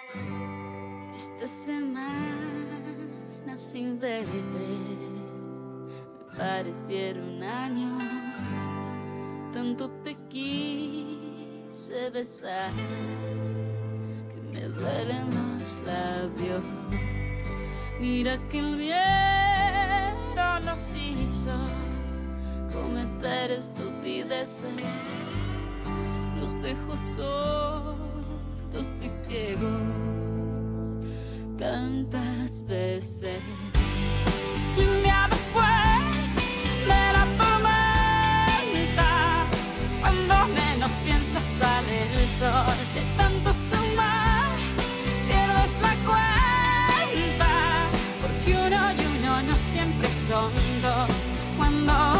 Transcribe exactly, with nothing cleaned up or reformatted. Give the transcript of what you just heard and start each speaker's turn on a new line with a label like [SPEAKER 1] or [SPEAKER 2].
[SPEAKER 1] Esta semana sin verte me parecieron años. Tanto te quise besar que me duelen los labios. Mira que el viento nos hizo cometer estupideces. Nos dejó sordos y ciegos tantas veces. Y un día después de la tormenta, cuando menos piensas sale el sol. De tanto sumar pierdes la cuenta, porque uno y uno no siempre son dos. Cuando